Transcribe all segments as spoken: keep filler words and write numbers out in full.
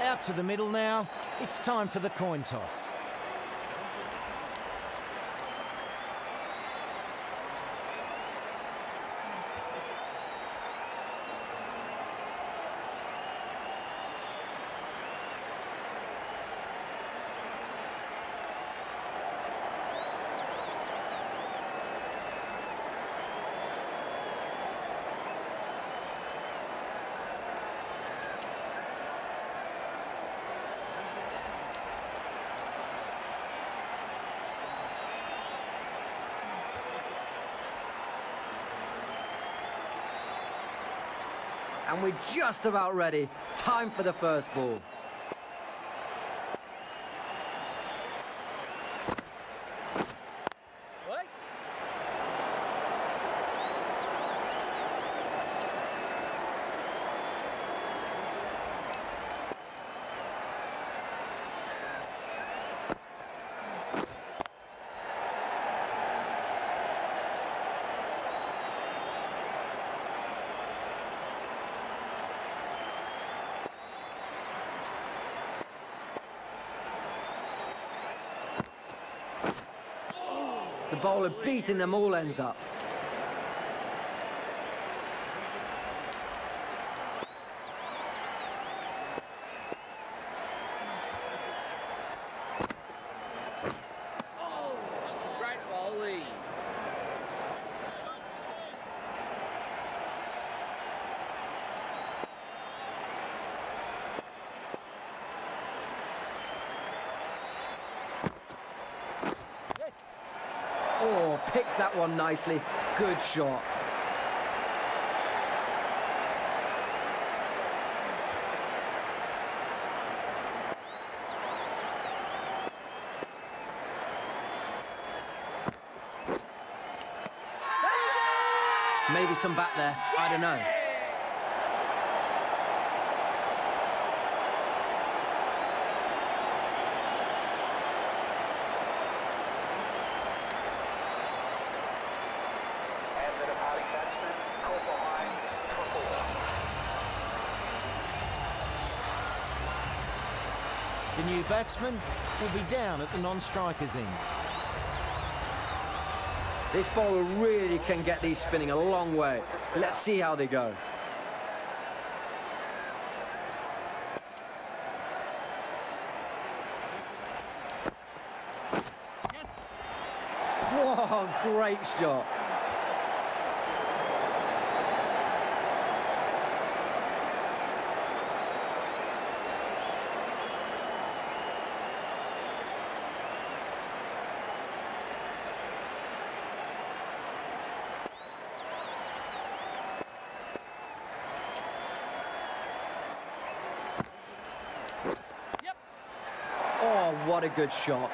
Out to the middle now. It's time for the coin toss. And we're just about ready. Time for the first ball. What? The bowler beating them all ends up. Oh, great bowling. Oh, picks that one nicely. Good shot. Maybe some back there. I don't know. The new batsman will be down at the non-striker's end. This bowler really can get these spinning a long way. Let's see how they go. Whoa, great shot. Oh, what a good shot.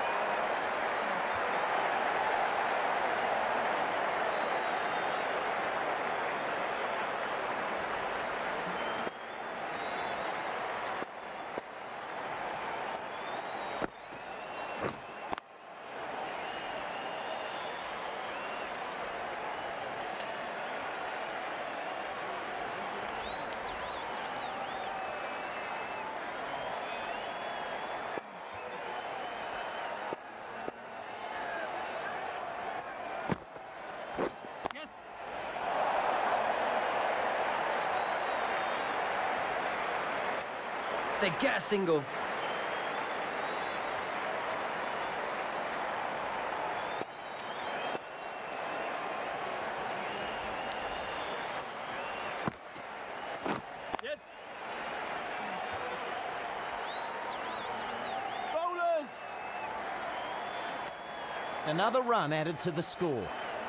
They get a single. Yes. Bowlers! Another run added to the score.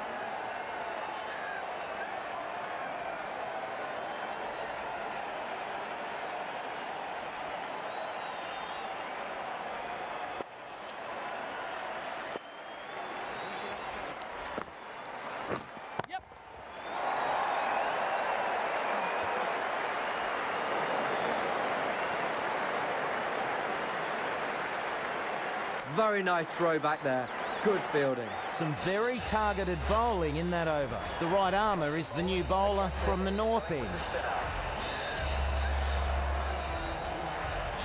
Very nice throw back there. Good fielding. Some very targeted bowling in that over. The right armour is the new bowler from the north end.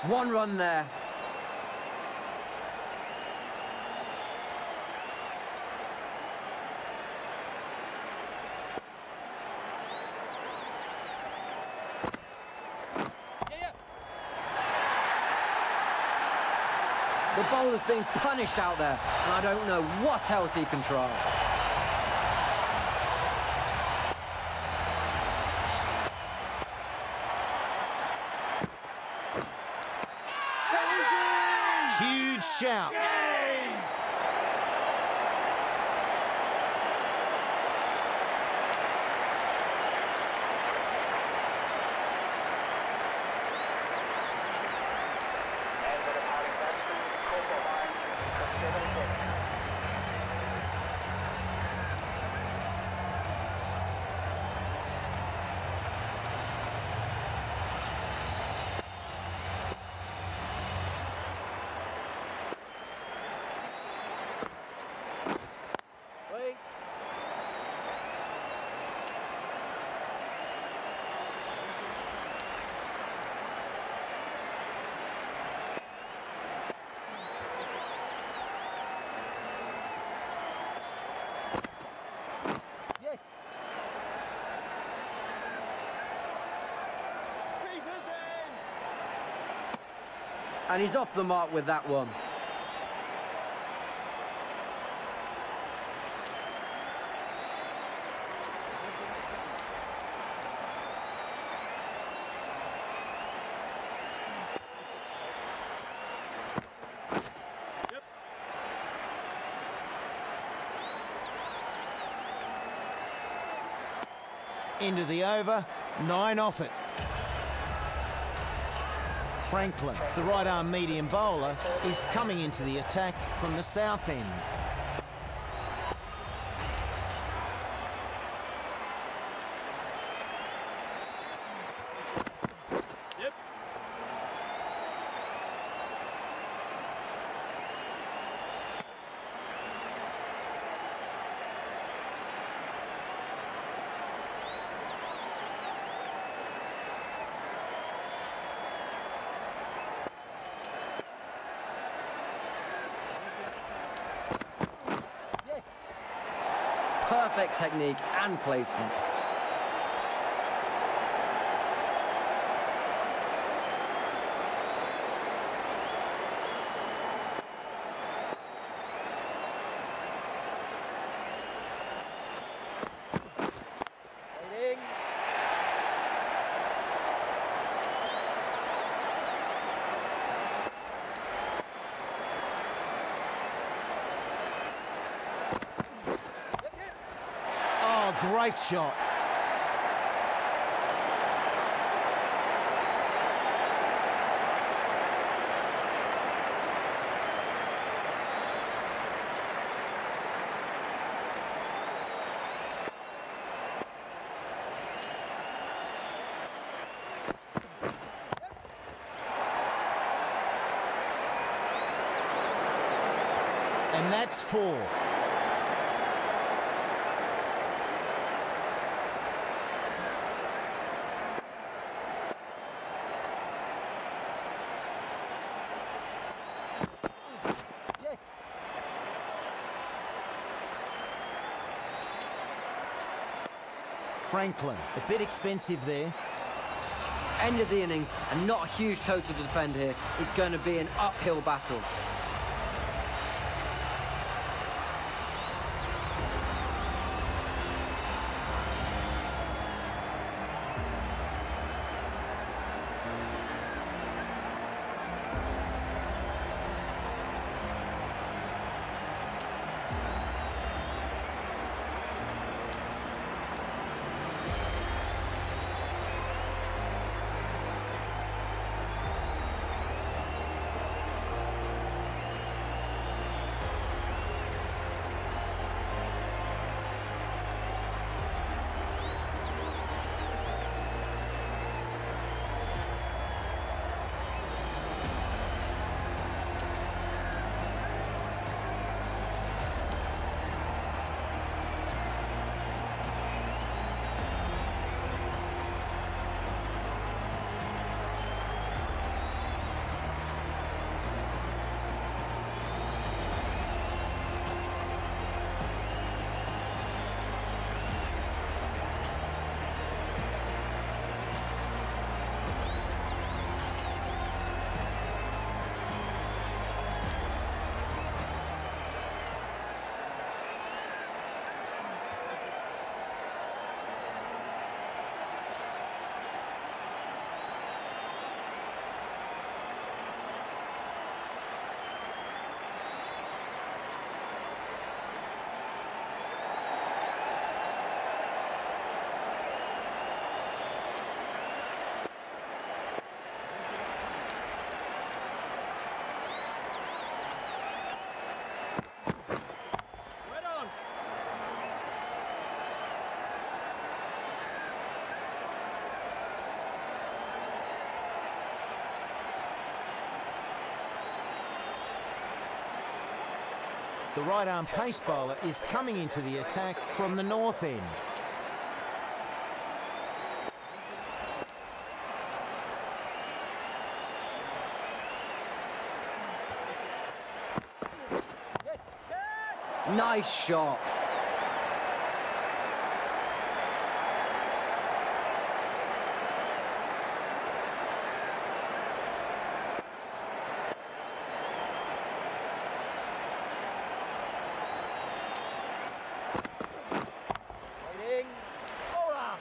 One run there. The bowler's being punished out there, and I don't know what else he can try. Huge shout. And he's off the mark with that one. Yep. Into the over, nine off it. Franklin, the right-arm medium bowler, is coming into the attack from the south end. Yep. Perfect technique and placement. Waiting. Oh, great shot. And that's four. Franklin, a bit expensive there. End of the innings, and not a huge total to defend here. It's going to be an uphill battle. The right-arm pace bowler is coming into the attack from the north end. Nice shot. Waiting. Bowler.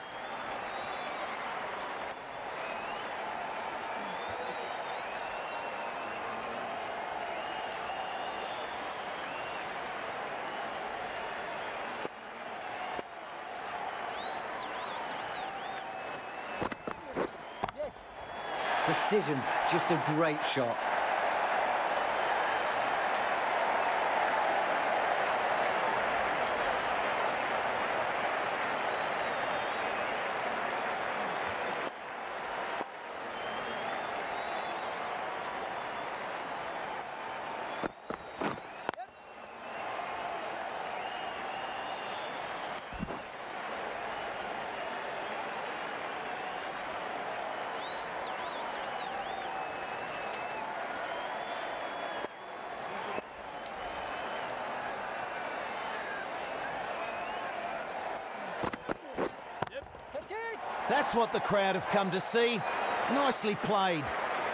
Precision, just a great shot. That's what the crowd have come to see. Nicely played.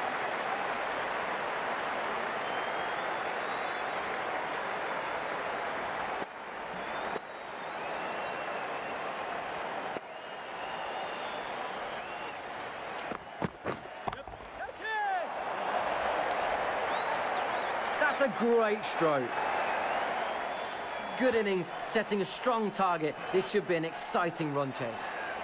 That's a great stroke. Good innings, setting a strong target. This should be an exciting run chase.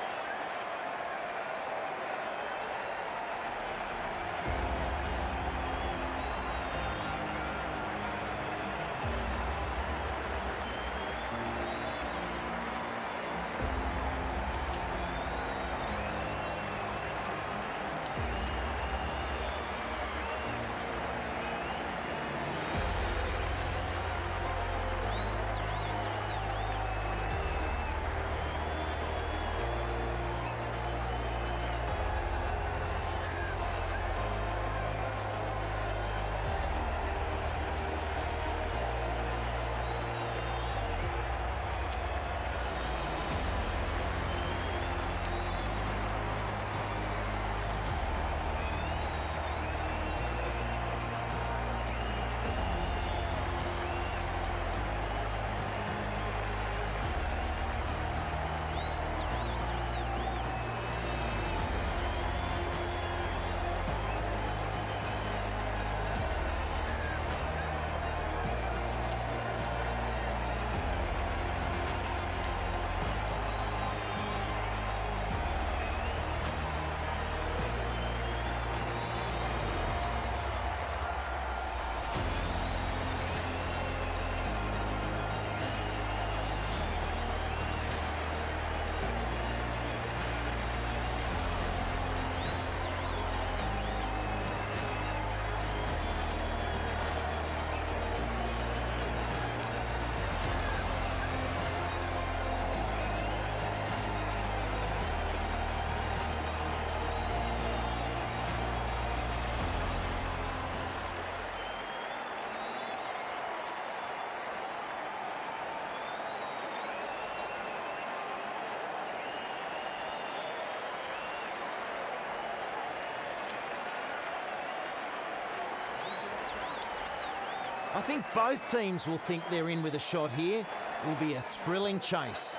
I think both teams will think they're in with a shot here. It will be a thrilling chase.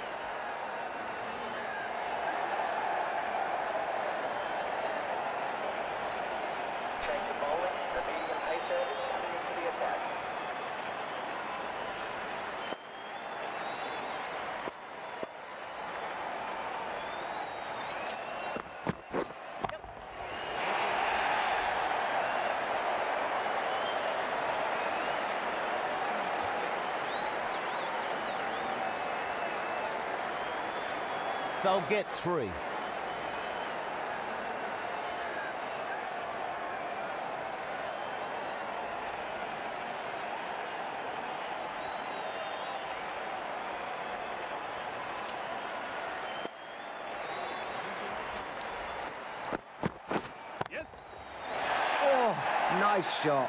Change of bowling. The medium pacer is coming into the attack. They'll get three. Nice shot.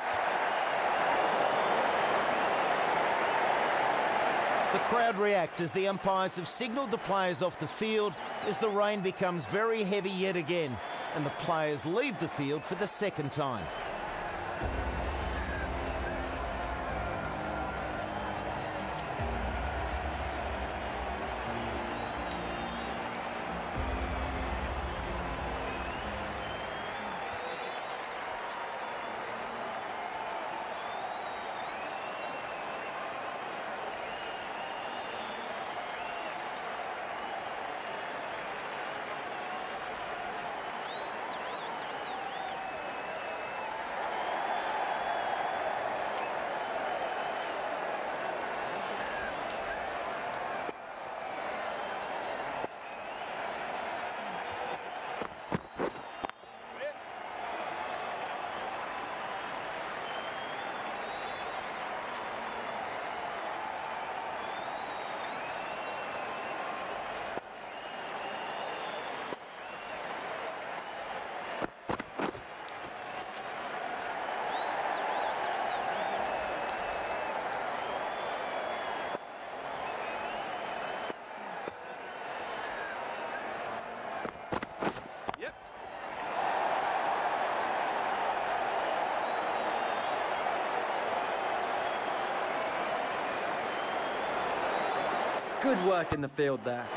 The crowd react as the umpires have signalled the players off the field as the rain becomes very heavy yet again, and the players leave the field for the second time. Good work in the field there.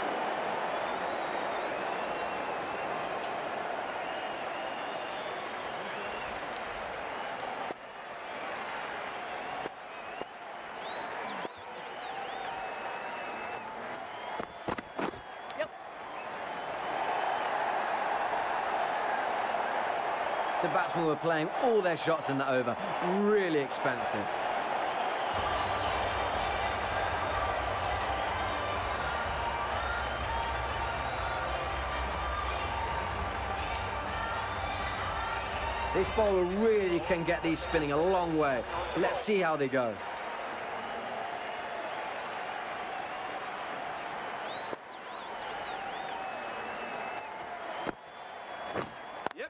Yep. The batsmen were playing all their shots in the over. Really expensive. This bowler really can get these spinning a long way. Let's see how they go. Yep.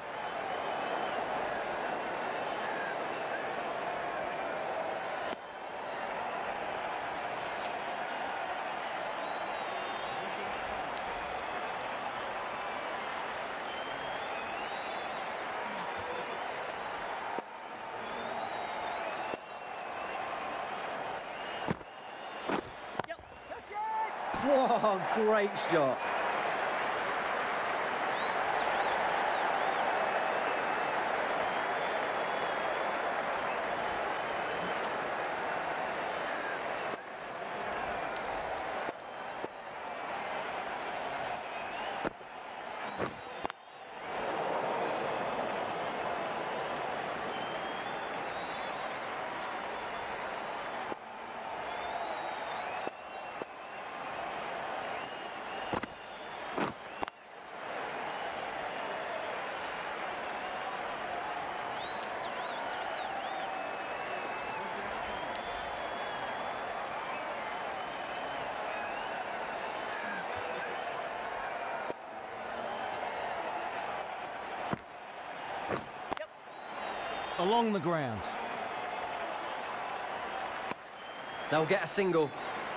Whoa, great shot. Along the ground. They'll get a single.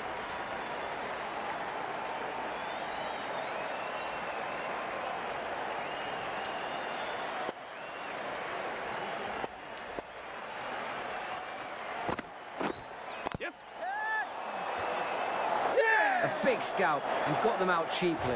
Yep. A big scalp and got them out cheaply.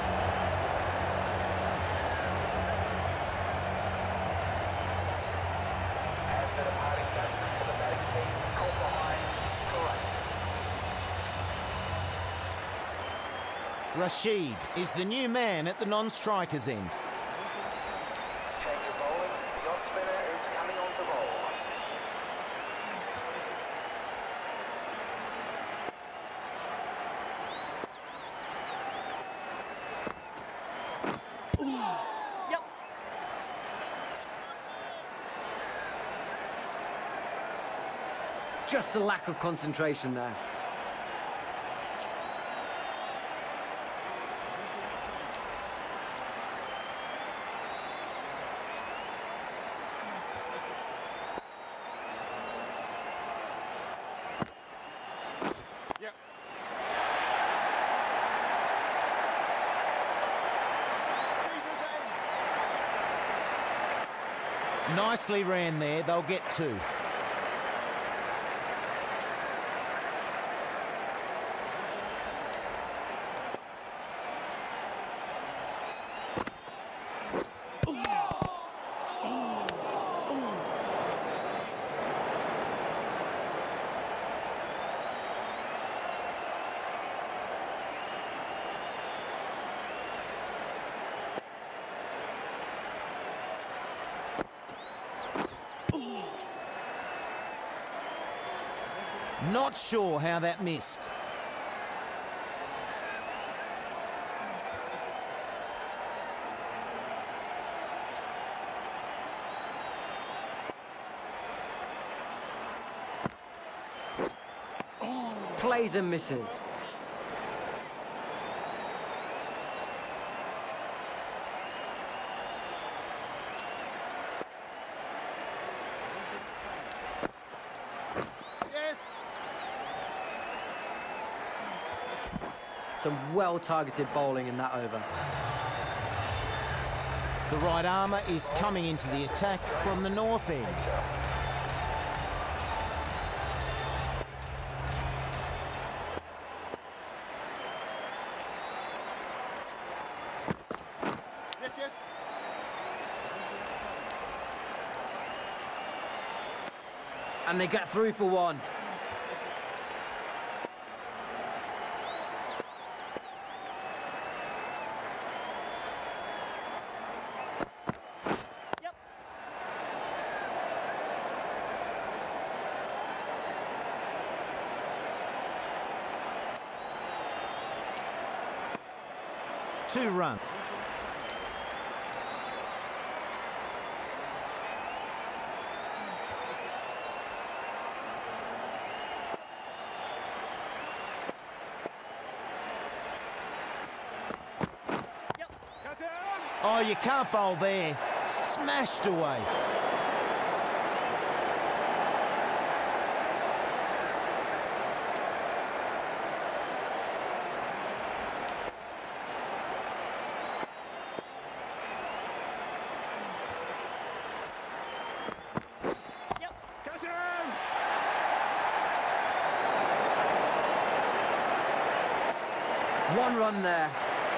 Rashid is the new man at the non-striker's end. Change of bowling. The off spinner is coming on to bowl. Yep. Just a lack of concentration there. Nicely ran there, they'll get two. Not sure how that missed. Plays and misses. Some well-targeted bowling in that over. The right armour is coming into the attack from the north end. Yes, yes. And they get through for one. Two run. Yep. Cut down. Oh, you can't bowl there. Smashed away. Cut down. One run there.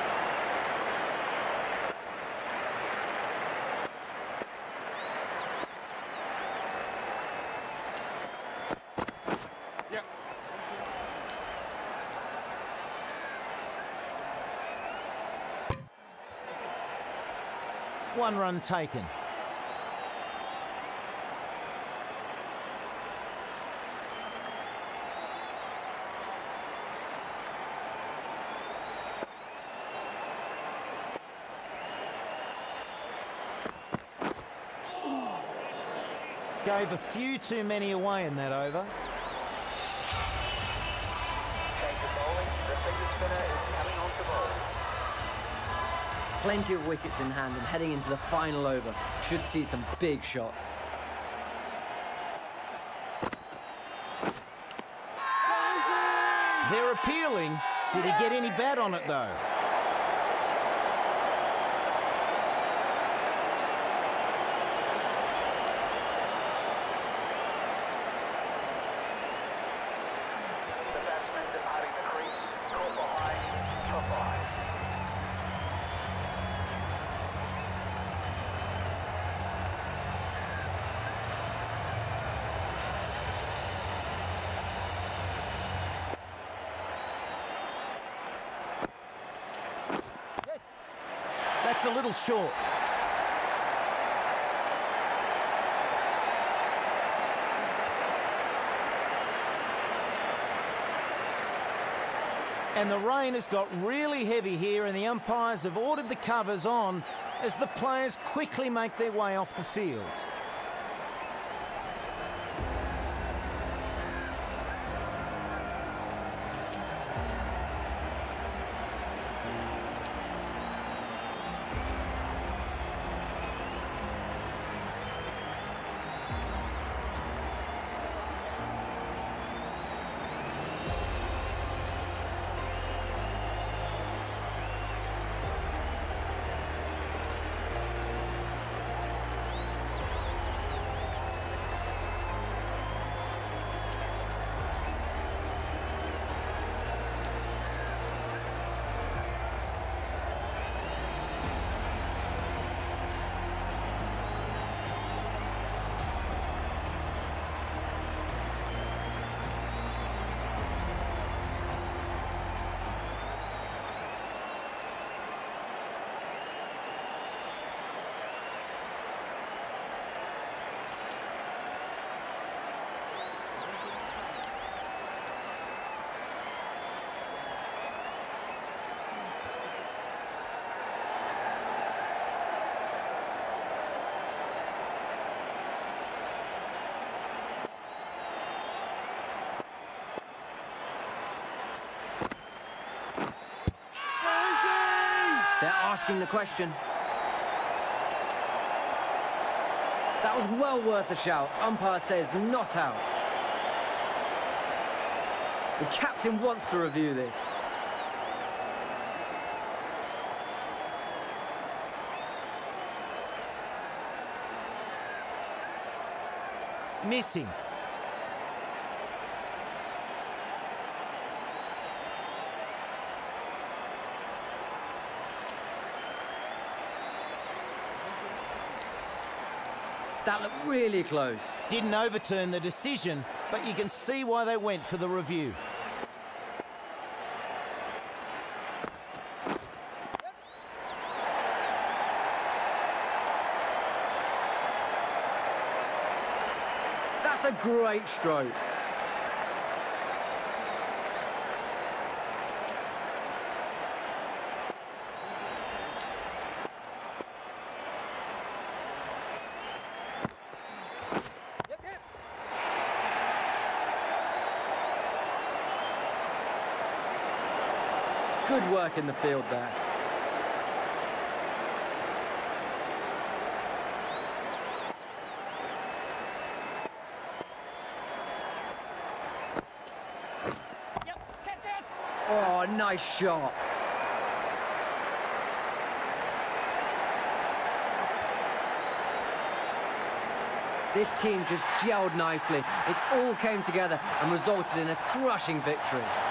Yep. One run taken. Gave a few too many away in that over. Change of bowling. The fielded spinner is coming on to bowl. Plenty of wickets in hand and heading into the final over. Should see some big shots. They're appealing. Did he get any bat on it though? The batsman departing the crease. Caught behind for five. That's a little short. And the rain has got really heavy here, and the umpires have ordered the covers on as the players quickly make their way off the field. asking the question. That was well worth a shout. Umpire says not out. The captain wants to review this. Missing. That looked really close. Didn't overturn the decision, but you can see why they went for the review. That's a great stroke. Good work in the field there. Yep, catch it! Oh, nice shot. This team just gelled nicely. It all came together and resulted in a crushing victory.